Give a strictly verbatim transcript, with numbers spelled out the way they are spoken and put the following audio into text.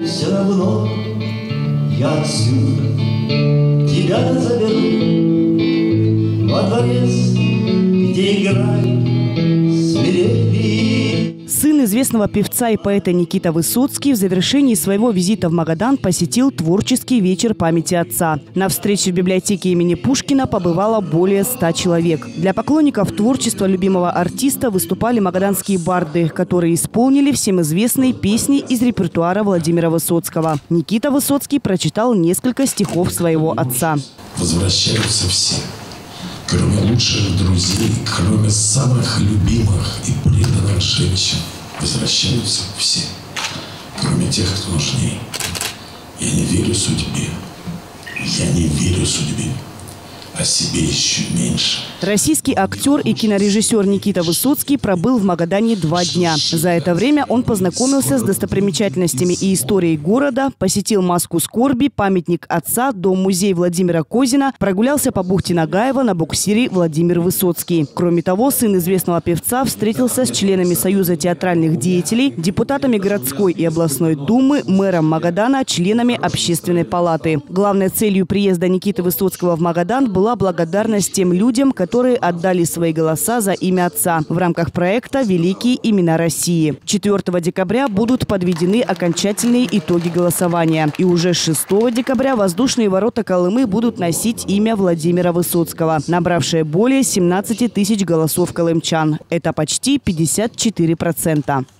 Все равно я отсюда тебя заберу во дворец, где играет свирепый. Сын известного певца и поэта Никита Высоцкий в завершении своего визита в Магадан посетил творческий вечер памяти отца. На встрече в библиотеке имени Пушкина побывало более ста человек. Для поклонников творчества любимого артиста выступали магаданские барды, которые исполнили всем известные песни из репертуара Владимира Высоцкого. Никита Высоцкий прочитал несколько стихов своего отца. Возвращаются все, кроме лучших друзей, кроме самых любимых и преданных женщин. Возвращаются все, кроме тех, кто нужней. Я не верю судьбе, я не верю судьбе, о себе еще меньше. Российский актер и кинорежиссер Никита Высоцкий пробыл в Магадане два дня. За это время он познакомился с достопримечательностями и историей города, посетил Маску скорби, памятник отца, дом-музей Владимира Козина, прогулялся по бухте Нагаева на буксире Владимир Высоцкий. Кроме того, сын известного певца встретился с членами Союза театральных деятелей, депутатами городской и областной думы, мэром Магадана, членами общественной палаты. Главной целью приезда Никиты Высоцкого в Магадан был была благодарность тем людям, которые отдали свои голоса за имя отца в рамках проекта «Великие имена России». четвёртого декабря будут подведены окончательные итоги голосования. И уже шестого декабря воздушные ворота Колымы будут носить имя Владимира Высоцкого, набравшее более семнадцати тысяч голосов колымчан. Это почти пятьдесят четыре процента.